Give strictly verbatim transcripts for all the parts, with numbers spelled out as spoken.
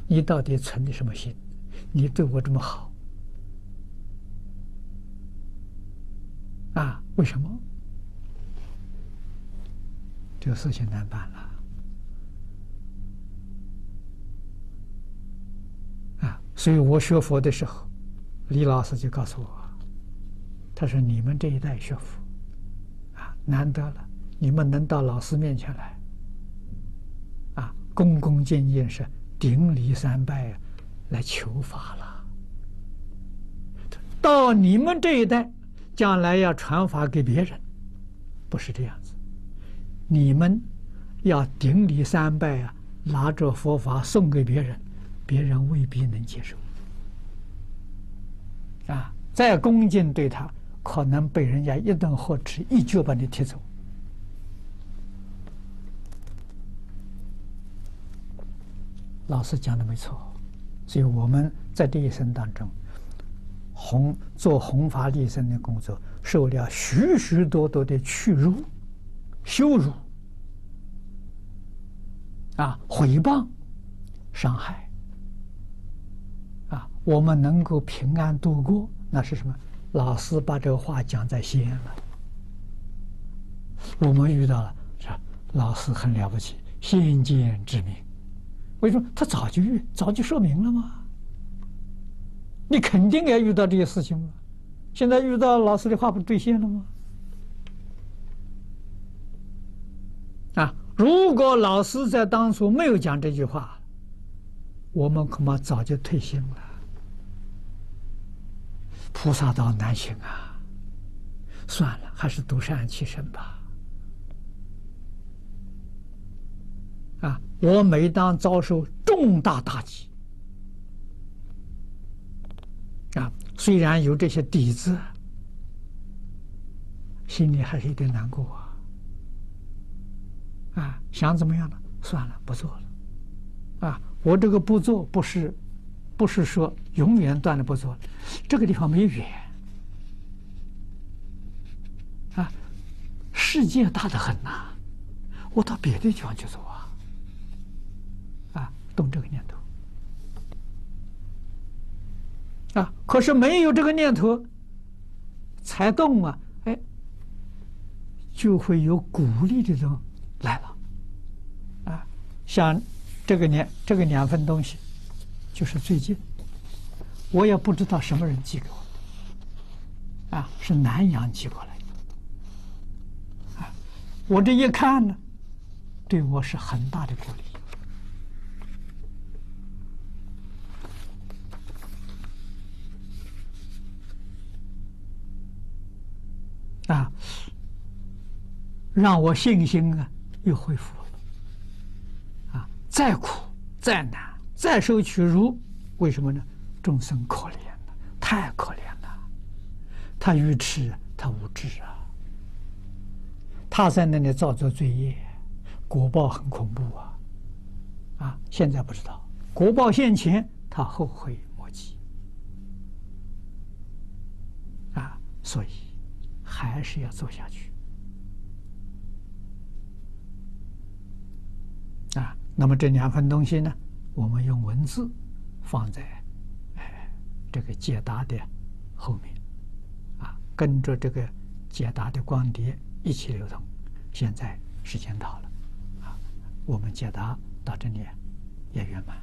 你到底存的什么心？你对我这么好啊？为什么？这个事情难办了啊！所以我学佛的时候，李老师就告诉我，他说：“你们这一代学佛啊，难得了，你们能到老师面前来啊，恭恭敬敬是顶礼三拜啊，来求法了。到你们这一代，将来要传法给别人，不是这样子。你们要顶礼三拜啊，拿着佛法送给别人，别人未必能接受啊。再恭敬对他，可能被人家一顿呵斥，一脚把你踢走。老师讲的没错，所以我们在这一生当中，弘做弘法利生的工作，受了许许多多的屈辱、羞辱啊、毁谤、伤害啊，我们能够平安度过，那是什么？老师把这个话讲在先了，我们遇到了，是吧？老师很了不起，先见之明。为什么？他早就预早就说明了吗？你肯定要遇到这些事情吗？现在遇到老师的话不兑现了吗？啊，如果老师在当初没有讲这句话，我们恐怕早就退心了。菩萨道难行啊，算了，还是独善其身吧。啊，我每当遭受重大打击，啊，虽然有这些底子，心里还是有点难过啊。啊，想怎么样呢？算了，不做了。啊，我这个不做，不是，不是说永远断了不做了，这个地方没远。啊，世界大得很呐，我到别的地方去走啊。啊，动这个念头。啊，可是没有这个念头，才动啊，哎，就会有鼓励的人来了，啊，像这个两这个两份东西，就是最近，我也不知道什么人寄给我，啊，是南洋寄过来的，啊，我这一看呢，对我是很大的鼓励。啊，让我信心啊又恢复了。啊，再苦再难再受屈辱，为什么呢？众生可怜了，太可怜了，他愚痴，他无知啊，他在那里造作罪业，果报很恐怖啊！啊，现在不知道，果报现前，他后悔莫及啊，所以。还是要做下去啊！那么这两份东西呢，我们用文字放在哎这个解答的后面啊，跟着这个解答的光碟一起流通。现在时间到了啊，我们解答到这里也圆满。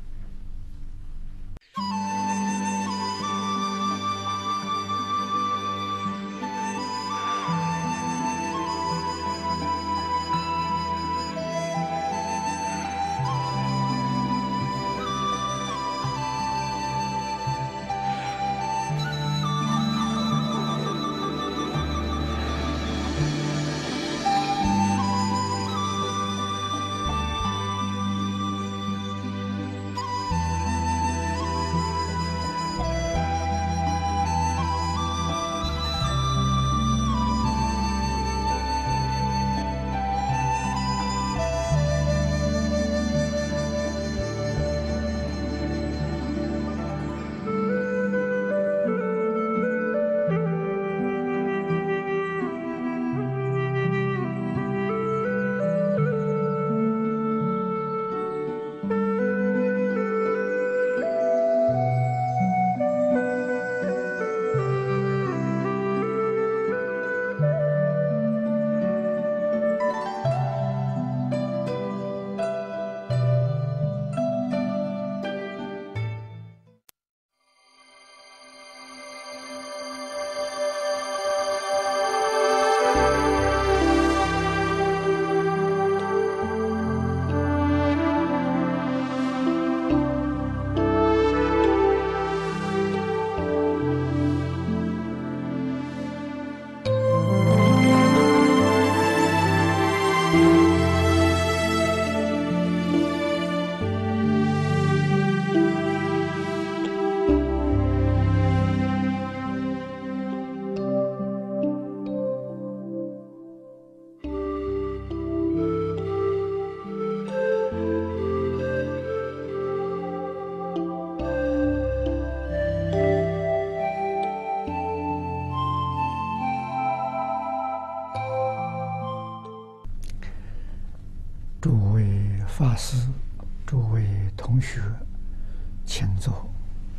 法师，诸位同学，请坐。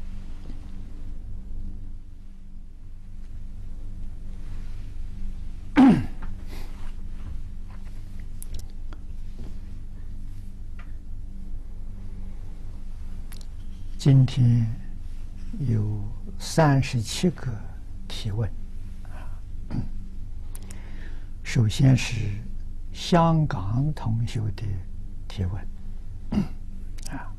今天有三十七个提问。首先是香港同学的提问，啊，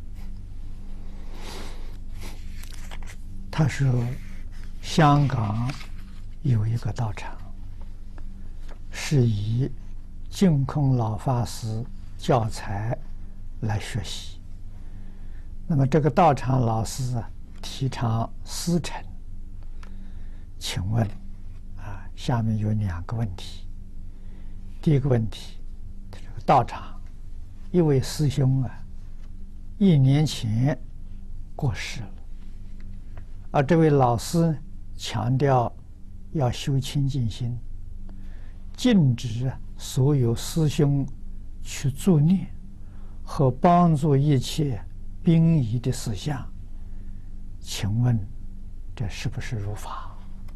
他说香港有一个道场，是以净空老法师教材来学习。那么这个道场老师啊，提倡师承。请问啊，下面有两个问题。第一个问题，这个道场一位师兄啊，一年前过世了，而这位老师强调要修清净心，禁止所有师兄去助念和帮助一切殡仪的事项，请问这是不是如法？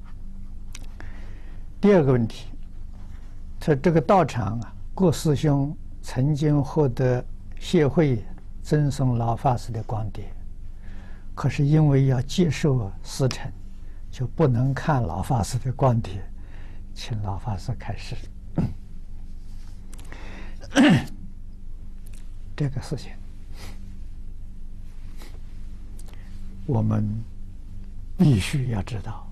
第二个问题，这这个道场啊，郭师兄曾经获得协会赠送老法师的光碟，可是因为要接受师承，就不能看老法师的光碟，请老法师开示。这个事情，我们必须要知道，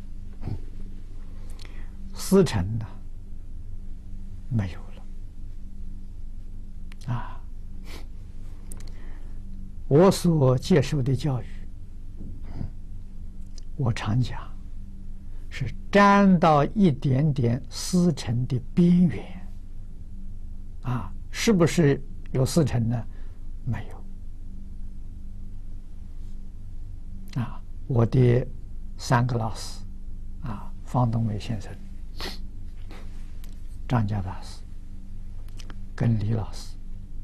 师承呢没有了啊！我所接受的教育，我常讲是沾到一点点师承的边缘啊，是不是有师承呢？没有啊！我的三个老师啊，方东伟先生、张家大师跟李老师，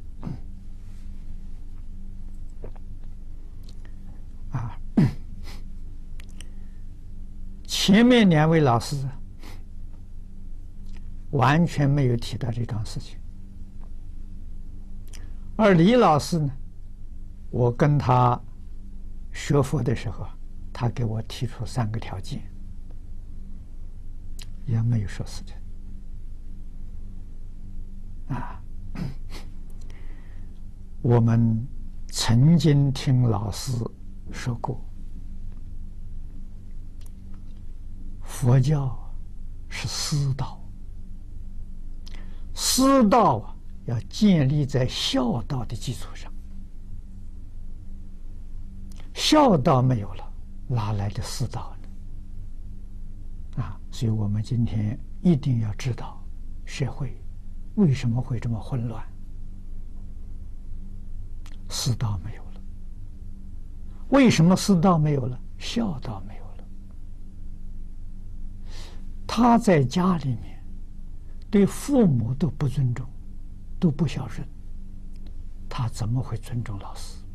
啊，前面两位老师完全没有提到这桩事情，而李老师呢，我跟他学佛的时候，他给我提出三个条件，也没有说是的。啊，我们曾经听老师说过，佛教是师道，师道啊要建立在孝道的基础上，孝道没有了，哪来的师道呢？啊，所以我们今天一定要知道社会为什么会这么混乱？师道没有了。为什么师道没有了？孝道没有了。他在家里面对父母都不尊重，都不孝顺，他怎么会尊重老师？